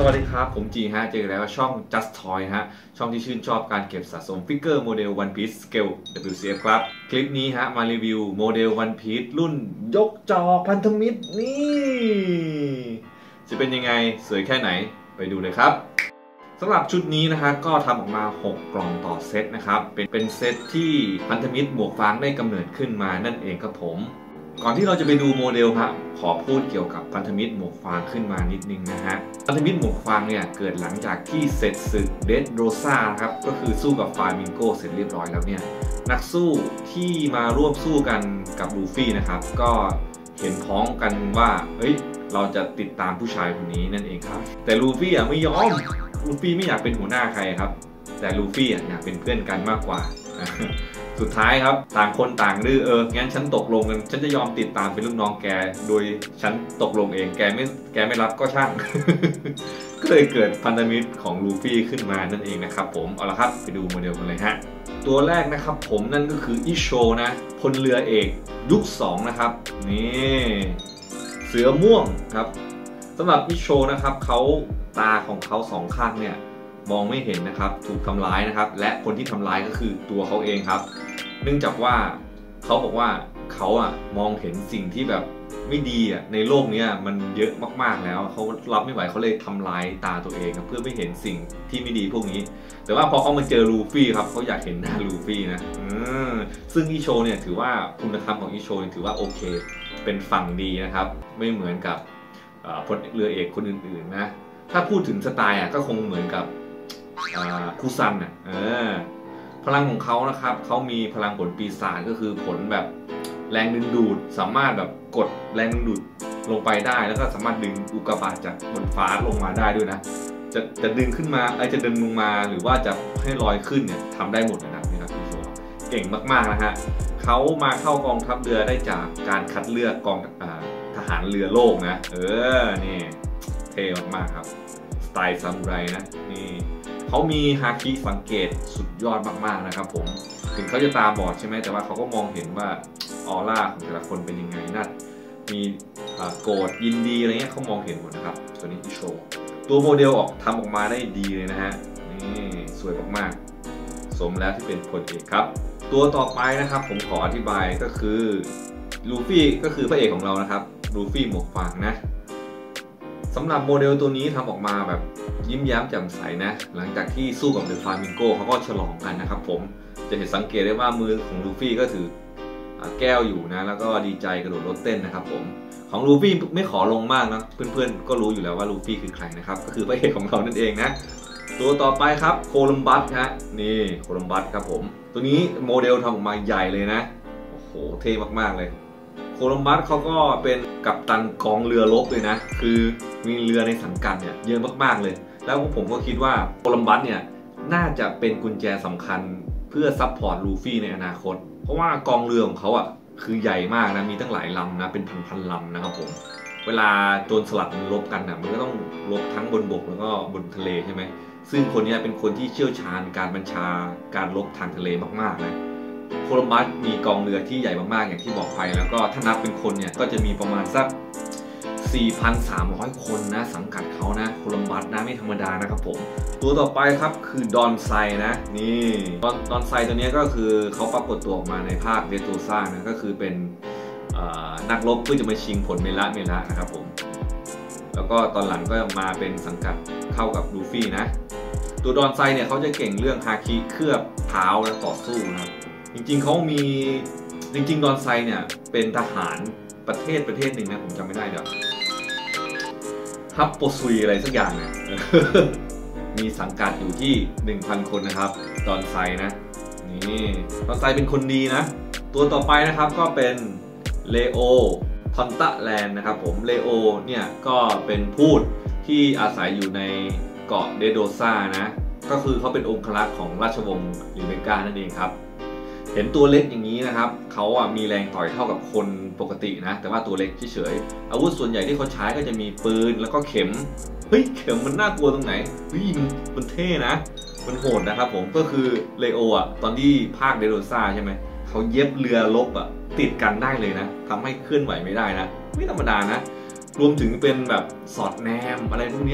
วัสดีครับผมจีฮะเจอแล้วช่อง Just Toy ฮะช่องที่ชื่นชอบการเก็บสะสมฟิกเกอร์โมเดล One Piece Scale WCF ครับคลิปนี้ฮะมารีวิวโมเดล One Piece รุ่นยกจอพันธมิตรนี่จะเป็นยังไงสวยแค่ไหนไปดูเลยครับสำหรับชุดนี้นะฮะก็ทำออกมา6กล่องต่อเซตนะครับเป็นเซตที่พันธมิตรหมวกฟางได้กำเนิดขึ้นมานั่นเองครับผมก่อนที่เราจะไปดูโมเดลครับขอพูดเกี่ยวกับพันธมิตรหมวกฟางขึ้นมานิดนึงนะฮะพันธมิตรหมวกฟางเนี่ยเกิดหลังจากที่เสร็จศึกเดดโรซ่าครับก็คือสู้กับฟลามิงโกเสร็จเรียบร้อยแล้วเนี่ยนักสู้ที่มาร่วมสู้กันกับลูฟี่นะครับก็เห็นพ้องกันว่าเฮ้ยเราจะติดตามผู้ชายคนนี้นั่นเองครับแต่ลูฟี่ไม่ยอมลูฟี่ไม่อยากเป็นหัวหน้าใครครับแต่ลูฟี่อยากเป็นเพื่อนกันมากกว่าสุดท้ายครับต่างคนต่างดื้องั้นฉันตกลงกันฉันจะยอมติดตามเป็นลูกน้องแกโดยฉันตกลงเองแกไม่รับก็ช่าง ก็เลยเกิดพันธมิตรของลูฟี่ขึ้นมานั่นเองนะครับผมเอาละครับไปดูโมเดลกันเลยฮะตัวแรกนะครับผมนั่นก็คืออิโชนะพลเรือเอกยุค2นะครับนี่เสือม่วงครับสำหรับอิโชนะครับเขาตาของเขา2ข้างเนี่ยมองไม่เห็นนะครับถูกทำร้ายนะครับและคนที่ทำร้ายก็คือตัวเขาเองครับเนื่องจากว่าเขาบอกว่าเขามองเห็นสิ่งที่แบบไม่ดีในโลกนี้มันเยอะมากๆแล้วเขารับไม่ไหวเขาเลยทำลายตาตัวเองเพื่อไม่เห็นสิ่งที่ไม่ดีพวกนี้แต่ว่าพอเขามาเจอลูฟี่ครับเขาอยากเห็นหน้าลูฟี่นะซึ่งอิโชเนี่ยถือว่าคุณธรรมของอิโชเนี่ยถือว่าโอเคเป็นฝั่งดีนะครับไม่เหมือนกับพลเรือเอกคนอื่นๆนะถ้าพูดถึงสไตล์ก็คงเหมือนกับคูซันพลังของเขานะครับเขามีพลังผลปีศาจก็คือผลแบบแรงดึงดูดสามารถแบบกดแรงดึงดูดลงไปได้แล้วก็สามารถดึงอุกกาบาตจากบนฟ้าลงมาได้ด้วยนะจะดึงขึ้นมาจะดึงลงมาหรือว่าจะให้ลอยขึ้นเนี่ยทำได้หมดนะครับนี่ครับพี่โชเก่งมากๆนะฮะเขามาเข้ากองทัพเรือได้จากการคัดเลือกกองทหารเรือโลกนะนี่เท่มากๆครับสไตล์ซามูไรนะนี่เขามีฮาคิสังเกตสุดยอดมากๆนะครับผมถึงเขาจะตาบอดใช่ไหมแต่ว่าเขาก็มองเห็นว่าออร่าของแต่ละคนเป็นยังไงนะมีโกรธยินดีอะไรเงี้ยเขามองเห็นหมดนะครับตัวนี้ที่โชว์ตัวโมเดลทำออกมาได้ดีเลยนะฮะนี่สวยมากๆสมแล้วที่เป็นพลเอกครับตัวต่อไปนะครับผมขออธิบายก็คือลูฟี่ก็คือพระเอกของเรานะครับลูฟี่หมวกฟางนะสำหรับโมเดลตัวนี้ทำออกมาแบบยิ้มแย้มแจ่มใสนะหลังจากที่สู้กับเดอะฟลามิงโกเขาก็ฉลองกันนะครับผมจะเห็นสังเกตได้ว่ามือของลูฟี่ก็ถือแก้วอยู่นะแล้วก็ดีใจกระโดดรถเต้นนะครับผมของลูฟี่ไม่ขอลงมากนะเพื่อนๆก็รู้อยู่แล้วว่าลูฟี่คือใครนะครับก็คือพระเอกของเรานั่นเองนะตัวต่อไปครับโคลัมบัสฮะนี่โคลัมบัสครับผมตัวนี้โมเดลทำออกมาใหญ่เลยนะโอ้โหเท่มากๆเลยโคลัมบัสเขาก็เป็นกัปตันกองเรือรบเลยนะคือมีเรือในสังกัดเนี่ยเยอะมากๆเลยแล้วผมก็คิดว่าโคลัมบัสเนี่ยน่าจะเป็นกุญแจสำคัญเพื่อซัพพอร์ตลูฟี่ในอนาคตเพราะว่ากองเรือของเขาคือใหญ่มากนะมีตั้งหลายลำนะเป็นพันๆลำนะครับผมเวลาโจรสลัดมันรบกันมันก็ต้องรบทั้งบนบกแล้วก็บนทะเลใช่ไหมซึ่งคนนี้เป็นคนที่เชี่ยวชาญการบัญชาการรบทางทะเลมากๆนะโคลัมบัสมีกองเรือที่ใหญ่มากๆอย่างที่บอกไปแล้วก็ถ้านับเป็นคนเนี่ยก็จะมีประมาณสัก4,300 คนนะสังกัดเขานะโคลัมบัสนะไม่ธรรมดานะครับผมตัวต่อไปครับคือดอนไซนะนี่ดอนไซตัวนี้ก็คือเขาปรากฏตัวออกมาในภาคเดโตซ่านะก็คือเป็นนักรบเพื่อจะมาชิงผลเมละนะครับผมแล้วก็ตอนหลังก็มาเป็นสังกัดเข้ากับลูฟี่นะตัวดอนไซเนี่ยเขาจะเก่งเรื่องฮาคิเคลือบเท้าและต่อสู้นะครับจริงๆเขามีดอนไซเนี่ยเป็นทหารประเทศหนึ่งนะผมจำไม่ได้เดี๋ยวฮับโปซุยอะไรสักอย่างเนี่ย มีสังกัดอยู่ที่ 1,000 คนนะครับดอนไซนะนี่ดอนไซเป็นคนดีนะตัวต่อไปนะครับก็เป็นเลโอทอนตะแลนด์นะครับผมเลโอเนี่ยก็เป็นพูดที่อาศัยอยู่ในเกาะเดโดซ่านะก็คือเขาเป็นองครักษ์ของราชวงศ์ลิเบกานั่นเองครับเห็นตัวเล็กอย่างนี้นะครับเขามีแรงต่อยเท่ากับคนปกตินะแต่ว่าตัวเล็กเฉยๆอาวุธส่วนใหญ่ที่เขาใช้ก็จะมีปืนแล้วก็เข็มเฮ้ยเข็มมันน่ากลัวตรงไหนมันเท่นะมันโหดนะครับผมก็คือเลโอตอนที่ภาคเดโรซ่าใช่ไหมเขาเย็บเรือรบติดกันได้เลยนะทำให้เคลื่อนไหวไม่ได้นะไม่ธรรมดานะรวมถึงเป็นแบบสอดแนมอะไรพวกนี้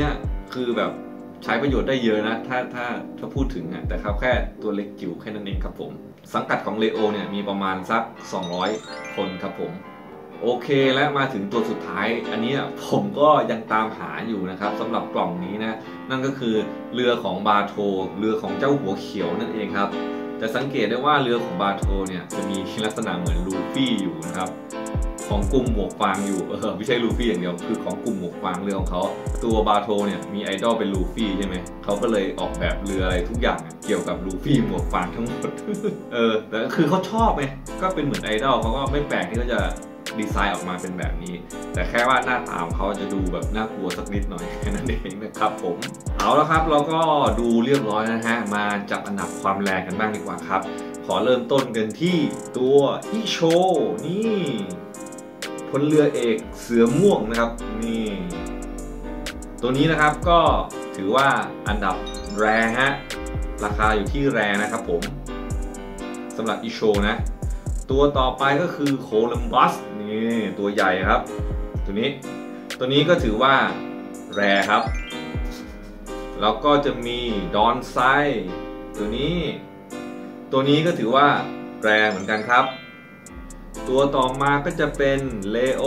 คือแบบใช้ประโยชน์ได้เยอะนะถ้าพูดถึงอ่ะแต่ครับแค่ตัวเล็กจิ๋วแค่นั้นเองครับผมสังกัดของเลโอเนี่ยมีประมาณสัก200 คนครับผมโอเคและมาถึงตัวสุดท้ายอันนี้ผมก็ยังตามหาอยู่นะครับสำหรับกล่องนี้นะนั่นก็คือเรือของบาโทเรือของเจ้าหัวเขียวนั่นเองครับแต่สังเกตได้ว่าเรือของบาโทเนี่ยจะมีลักษณะเหมือนลูฟี่อยู่นะครับของกลุ่มหมวกฟางอยู่ไม่ใช่ลูฟี่อย่างเดียวคือของกลุ่มหมวกฟางเรือของเขาตัวบาโทเนี่ยมีไอดอลเป็นลูฟี่ใช่ไหมเขาก็เลยออกแบบเรืออะไรทุกอย่างเกี่ยวกับลูฟี่หมวกฟางทั้งหมดแต่คือเขาชอบไงก็เป็นเหมือนไอดอลเขาก็ไม่แปลกที่เขาจะดีไซน์ออกมาเป็นแบบนี้แต่แค่ว่าหน้าตาของเขาจะดูแบบน่ากลัวสักนิดหน่อยแค่นั้นเองนะครับผมเอาละครับเราก็ดูเรียบร้อยนะฮะมาจับอันดับความแรงกันบ้างดีกว่าครับขอเริ่มต้นกันที่ตัวอิโชนี่พลเรือเอกเสือม่วงนะครับนี่ตัวนี้นะครับก็ถือว่าอันดับแรงฮะราคาอยู่ที่แรงนะครับผมสำหรับอิโชนะตัวต่อไปก็คือโคลัมบัสนี่ตัวใหญ่ครับตัวนี้ก็ถือว่าแรครับแล้วก็จะมีดอนไซตัวนี้ก็ถือว่าแรเหมือนกันครับตัวต่อมาก็จะเป็นเลโอ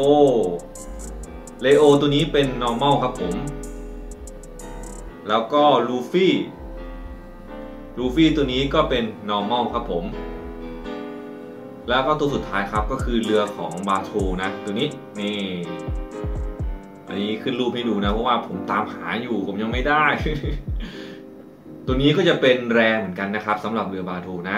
ตัวนี้เป็น normal ครับผมแล้วก็ลูฟี่ตัวนี้ก็เป็น normal ครับผมแล้วก็ตัวสุดท้ายครับก็คือเรือของบาโทนะตัวนี้นี่อันนี้ขึ้นรูปให้ดูนะเพราะว่าผมตามหาอยู่ผมยังไม่ได้ ตัวนี้ก็จะเป็นแรงเหมือนกันนะครับสำหรับเรือบาโทนะ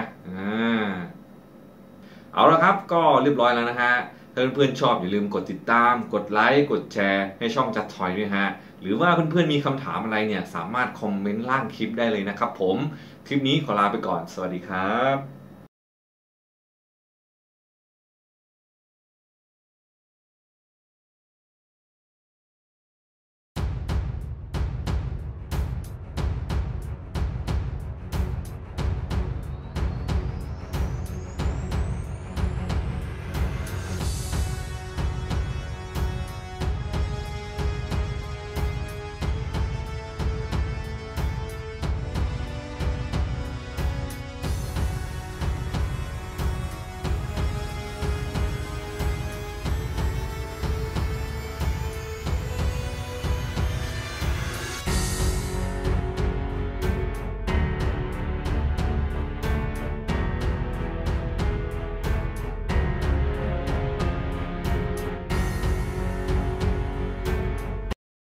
เอาละครับก็เรียบร้อยแล้วนะฮะถ้าเพื่อนๆชอบอย่าลืมกดติดตามกดไลค์กดแชร์ให้ช่องจัดทอยด้วยฮะหรือว่าเพื่อนๆมีคำถามอะไรเนี่ยสามารถคอมเมนต์ล่างคลิปได้เลยนะครับผมคลิปนี้ขอลาไปก่อนสวัสดีครับ